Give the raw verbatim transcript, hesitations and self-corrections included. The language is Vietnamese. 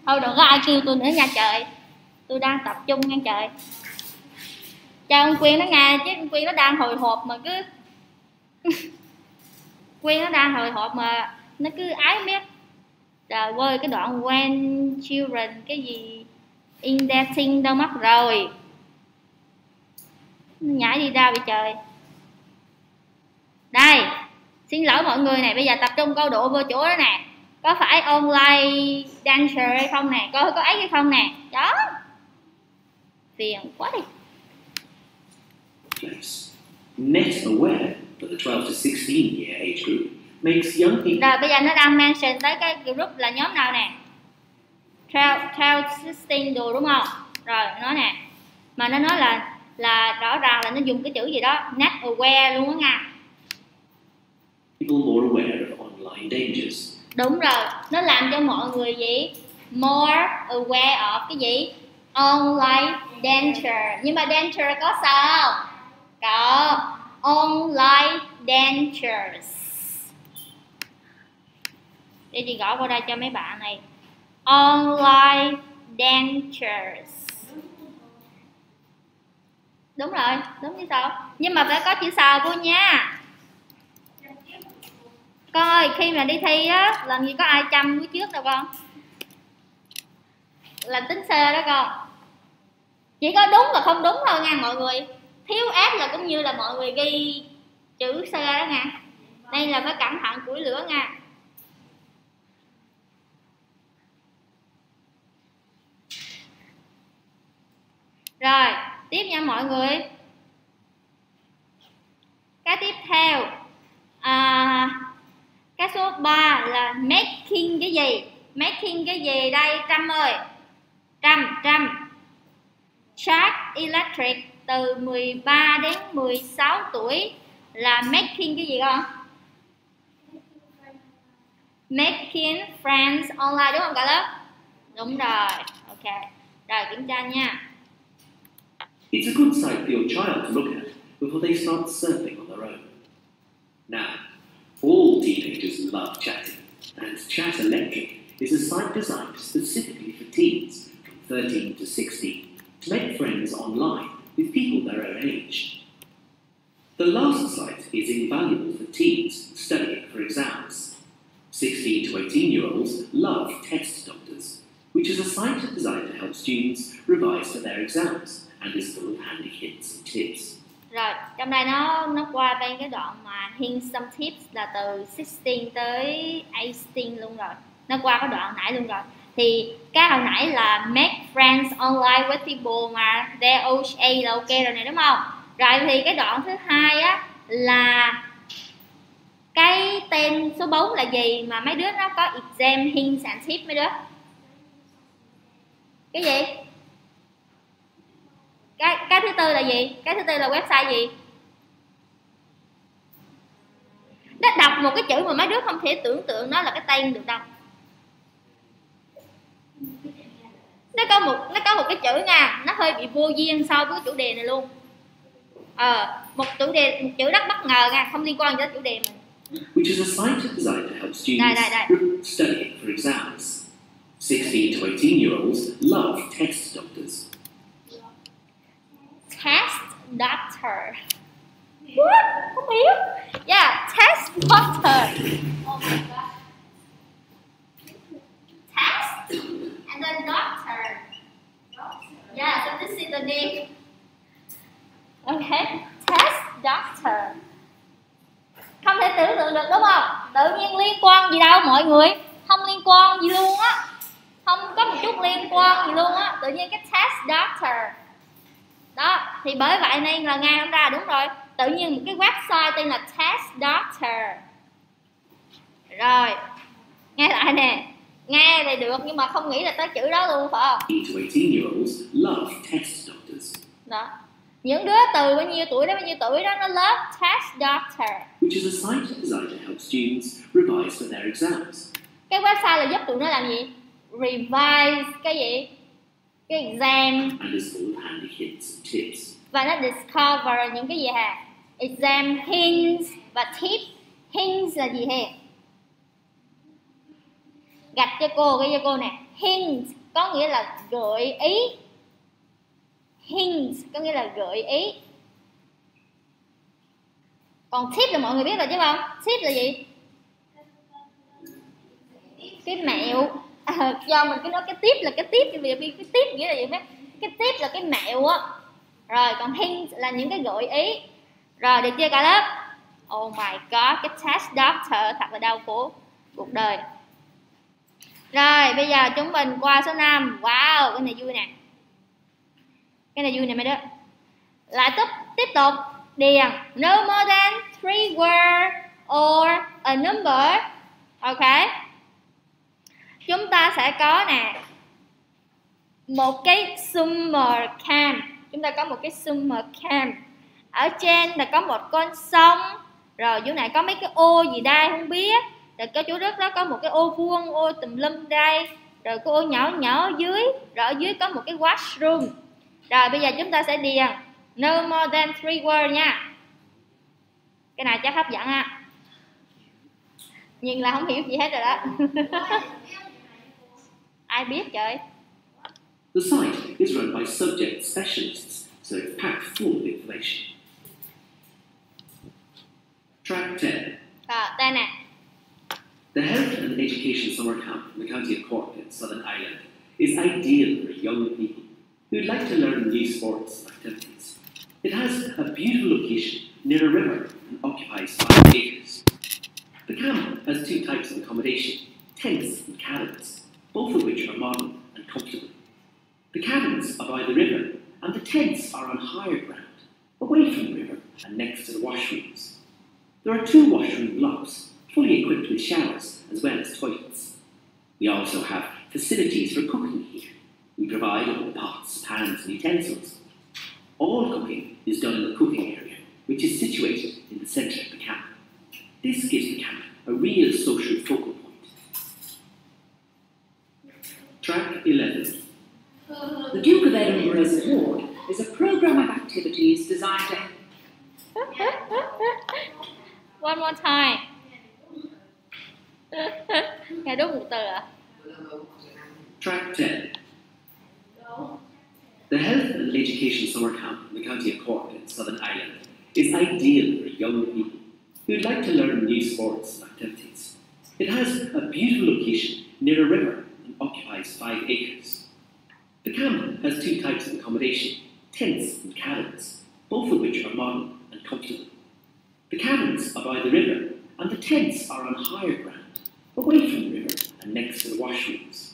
Thôi đừng có ai kêu tôi nữa nha trời. Tôi đang tập trung nha trời. Chào ông Quyên nó nghe chứ ông Quyên nó đang hồi hộp mà cứ Quyên nó đang hồi hộp mà nó cứ ái biết. Trời ơi cái đoạn when children cái gì in dating đâu mất rồi. Nó nhảy đi ra bị trời. Đây, xin lỗi mọi người này, bây giờ tập trung câu độ vô chỗ đó nè. Có phải online dancer hay không nè, có có ấy hay không nè. Đó. Phiền quá đi. Net aware for the twelve to sixteen year age group makes young people. Rồi bây giờ nó đang mention tới cái group là nhóm nào nè. twelve to sixteen đồ đúng không? Rồi nó nè. Mà nó nói là là rõ ràng là nó dùng cái chữ gì đó, net aware luôn á nha. People more aware of online dangers. Đúng rồi, nó làm cho mọi người gì? More aware of cái gì? Online danger. Nhưng mà danger có sao không? Có. Online dangers. Để chị gõ qua đây cho mấy bạn này. Online dangers. Đúng rồi, đúng như sao? Nhưng mà phải có chữ sao cô nha. Con ơi, khi mà đi thi á, làm gì có ai chăm cuối trước đâu con. Là tính C đó con. Chỉ có đúng và không đúng thôi nha mọi người. Thiếu ép là cũng như là mọi người ghi chữ C đó nha. Đây là phải cẩn thận củi lửa nha. Rồi, tiếp nha mọi người. Cái tiếp theo à, cái số ba là making cái gì? Making cái gì đây Trâm ơi? Trâm, Trâm. Charge electric từ mười ba đến mười sáu tuổi là making cái gì con? Making friends online đúng không cả lớp? Đúng rồi, ok. Rồi kiểm tra nha. It's a good sight for your child to look at before they start surfing on their own. Now, all teenagers love chatting, and Chat Electric is a site designed specifically for teens from thirteen to sixteen to make friends online with people their own age. The last site is invaluable for teens studying for exams. sixteen to eighteen-year-olds love Test Doctors, which is a site designed to help students revise for their exams and is full of handy hints and tips. Rồi, trong đây nó nó qua bên cái đoạn mà hints some tips là từ sixteen tới eighteen luôn rồi. Nó qua cái đoạn nãy luôn rồi. Thì cái hồi nãy là make friends online with people mà their age là ok rồi này đúng không? Rồi thì cái đoạn thứ hai á là cái tên số bốn là gì mà mấy đứa nó có exam hints and tips mấy đứa? Cái gì? Cái cái thứ tư là gì? Cái thứ tư là website gì? Nó đọc một cái chữ mà mấy đứa không thể tưởng tượng nó là cái tên được đâu. Nó có một nó có một cái chữ nha, nó hơi bị vô duyên so với cái chủ đề này luôn. Ờ, một chủ đề một chữ rất bất ngờ nha, không liên quan đến chủ đề mình. Which is a site designed to help students đây, đây, đây. study for exams. sixteen to eighteen-year-olds love Test Doctors. Test Doctor. What? Không hiểu. Yeah, Test Doctor. Oh my god. Test and then Doctor. Yeah, so this is the name. Okay, Test Doctor. Không thể tưởng tượng được đúng không? Tự nhiên liên quan gì đâu mọi người. Không liên quan gì luôn á. Không có một chút liên quan gì luôn á. Tự nhiên cái Test Doctor. Đó, thì bởi vậy nên là nghe không ra đúng rồi. Tự nhiên một cái website tên là Test Doctor. Rồi, nghe lại nè. Nghe thì được nhưng mà không nghĩ là tới chữ đó luôn phải không? eighteen-year-olds love Test Doctors. Đó. Những đứa từ bao nhiêu tuổi đó bao nhiêu tuổi đó nó love Test Doctor. Which is a site designed to help students revise for their exams. Cái website là giúp tụi nó làm gì? Revise cái gì? Cái exam. And is full of handy hints and tips. Và nó discover những cái gì hả? Exam hints và tips. Hints là gì hả? Gạch cho cô, ghi cho cô nè. Hint có nghĩa là gợi ý. Hint có nghĩa là gợi ý. Còn tip là mọi người biết rồi chứ không? Tip là gì? Cái mẹo. À, do mình cứ nói cái tip là cái tip, bây giờ cái tip nghĩa là gì? Cái tip là cái mẹo á. Rồi còn hint là những cái gợi ý. Rồi được chưa cả lớp? Oh my god, cái test doctor thật là đau khổ cuộc đời. Rồi bây giờ chúng mình qua số năm. Wow, cái này vui nè. Cái này vui nè mấy đứa. Lại tiếp tiếp tục điền no more than three words or a number. Ok. Chúng ta sẽ có nè một cái summer camp. Chúng ta có một cái summer camp. Ở trên là có một con sông. Rồi dưới này có mấy cái ô gì đây không biết. Rồi cái chỗ đất đó có một cái ô vuông, ô tùm lum đây. Rồi cái ô nhỏ nhỏ ở dưới. Rồi ở dưới có một cái washroom. Rồi bây giờ chúng ta sẽ điền no more than three words nha. Cái này chắc hấp dẫn ha. Nhìn là không hiểu gì hết rồi đó. Ai biết trời. The site is run by subject specialists, so it's packed full of information. Track ten. Rồi, đây nè. The Health and Education Summer Camp in the county of Cork in Southern Ireland is ideal for young people who'd like to learn new sports and activities. It has a beautiful location near a river and occupies five acres. The camp has two types of accommodation, tents and cabins, both of which are modern and comfortable. The cabins are by the river and the tents are on higher ground, away from the river and next to the washrooms. There are two washroom blocks, fully equipped with showers as well as toilets. We also have facilities for cooking here. We provide all the pots, pans and utensils. All cooking is done in the cooking area, which is situated in the centre of the camp. This gives the camp a real social focal point. Track eleven. The Duke of Edinburgh's Award is a programme of activities designed to... One more time. Nghe đúng một từ ạ. Track ten. The Health and Education Summer Camp in the county of Cork in Southern Ireland is ideal for young people who'd like to learn new sports and activities. It has a beautiful location near a river and occupies five acres. The camp has two types of accommodation, tents and cabins, both of which are modern and comfortable. The cabins are by the river and the tents are on higher ground, away from the river and next to the washrooms.